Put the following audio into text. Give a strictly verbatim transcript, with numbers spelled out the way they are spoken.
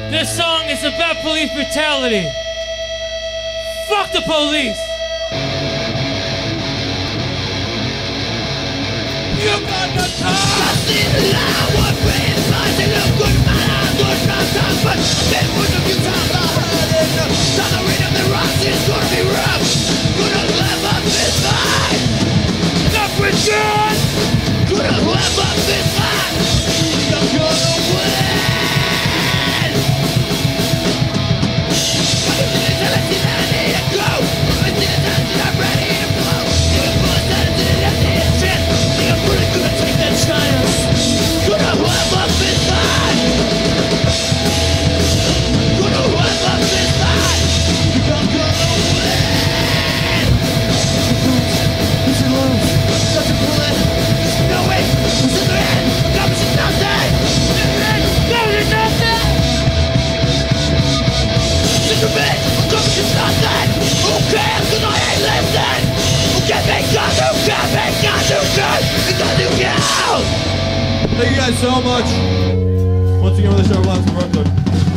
This song is about police brutality. Fuck the police. You got the time. I see the line, what brings lies. They look good, man, I'm good, not time. But then when the few times I heard it, time to read up the rocks, it's gonna be rough. Gonna live up this fight. Not return. Gonna live up this fight. I'm gonna win. Thank you guys so much. Once again, with the show, Blast in Brooklyn.